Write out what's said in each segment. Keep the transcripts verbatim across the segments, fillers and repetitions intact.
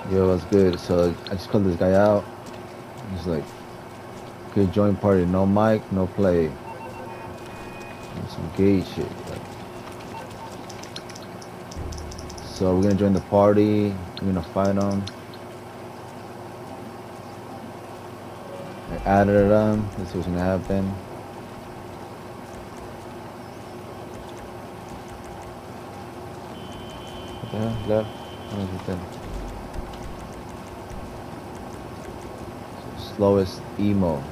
Yo, what's good? So I just called this guy out. He's like, okay, join party, no mic, no play. And some gay shit. Like, so we're gonna join the party. We're gonna fight him. I added him. Let's see what's gonna happen. What the hell? Left? What is it then? So slowest emo.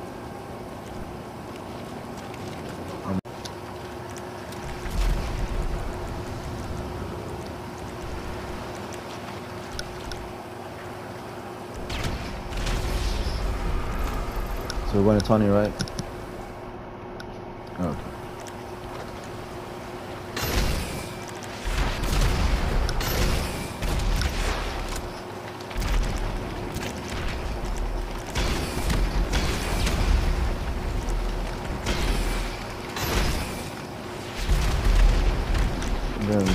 So we're going to Tony, right? Okay. Then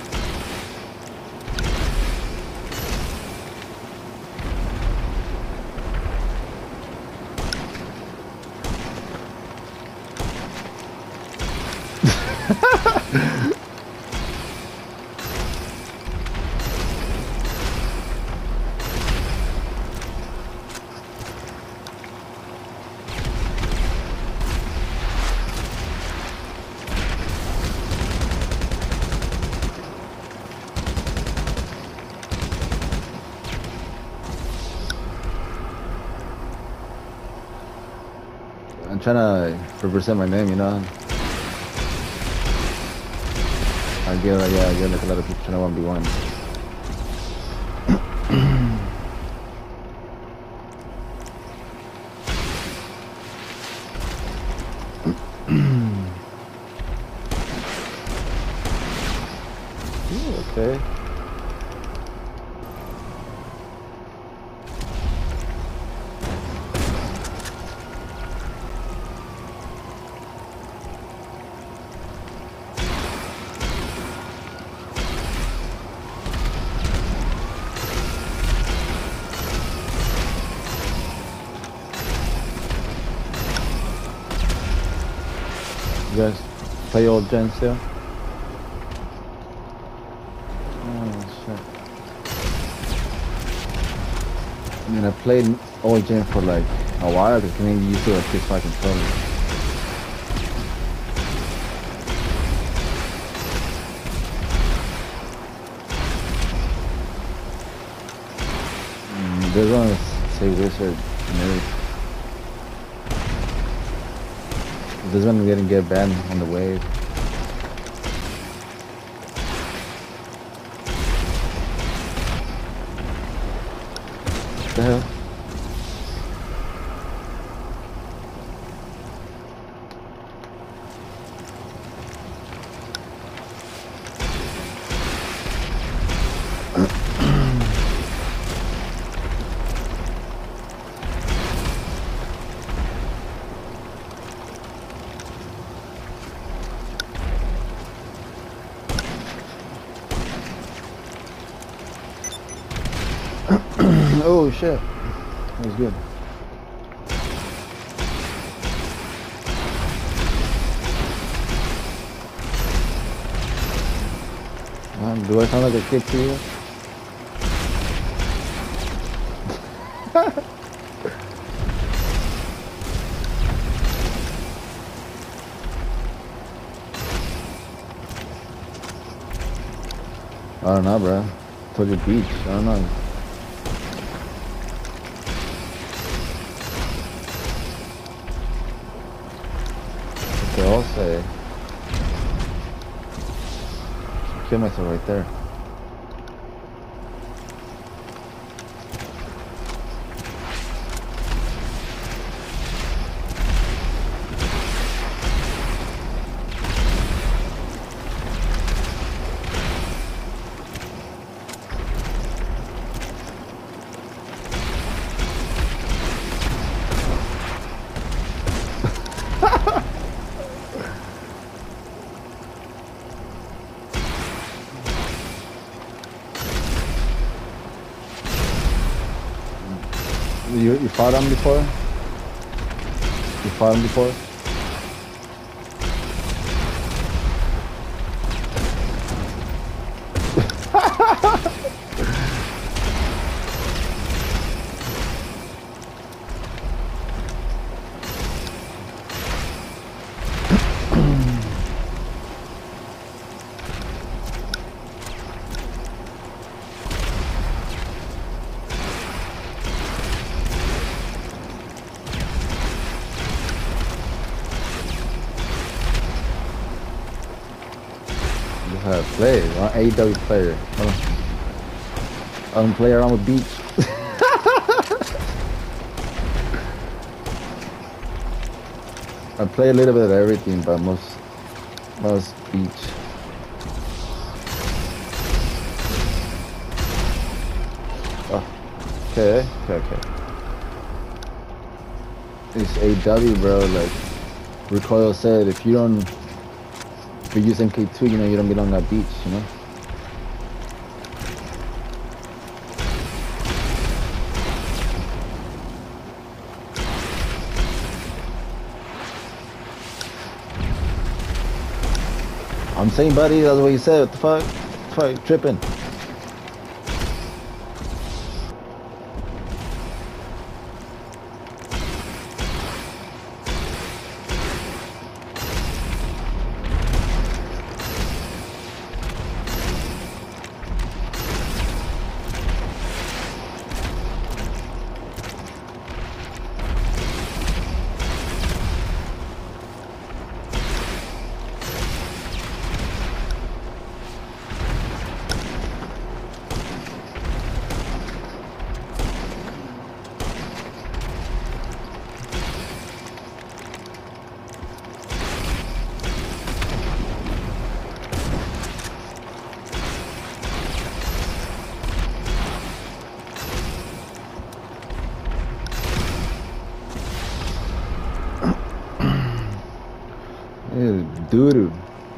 I'm trying to represent my name, you know. I get, like, yeah, I get like a lot of people trying to one v one. Okay. You guys play old gen still? Oh shit. I mean, I played old gen for like a while because Canadian used to like this fucking controller. Mm, there's one say wizard nerd. This one didn't get banned on the wave. What the hell? Oh shit, that was good. Um, do I sound like a kid to you? I don't know, bro. I told you beach. I don't know. They all say. Kill myself right there. You you fought him before? You fought him before? Uh, play, uh, A E W player. I don't, I don't play around with beach. I play a little bit of everything, but most, most beach. Oh, okay, okay, okay. It's A E W, bro. Like Recoil said, if you don't. If you use M K two, you know you don't belong at beach, you know? I'm saying, buddy, that's what you said. What the fuck? What the fuck? Tripping. Doo-doo.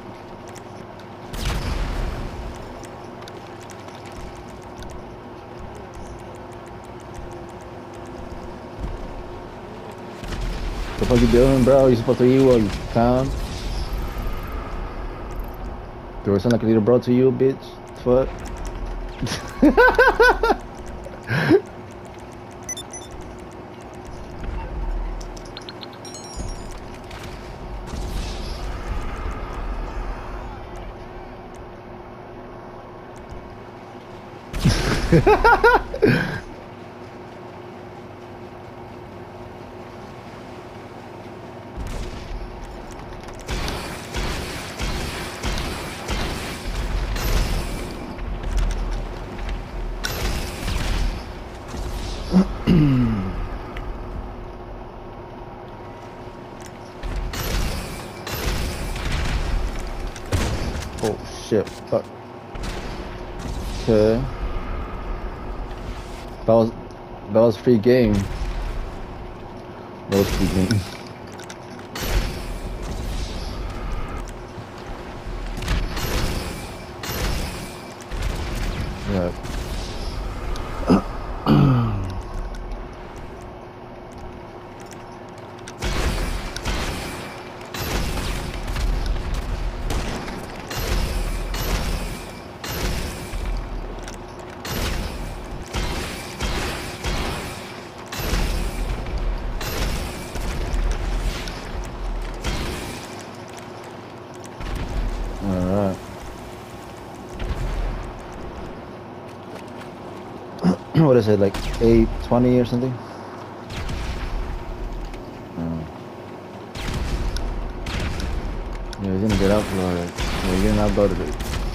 What the fuck you doing, bro? You supposed to eat while you clown? Do I sound like a little bro to you, bitch? What? Oh shit, fuck. Okay. That was that was free game. That was free game. Yeah. Alright. What is it, like eight twenty or something? Oh. Yeah, he's gonna get uploaded. Yeah, he's gonna upload it.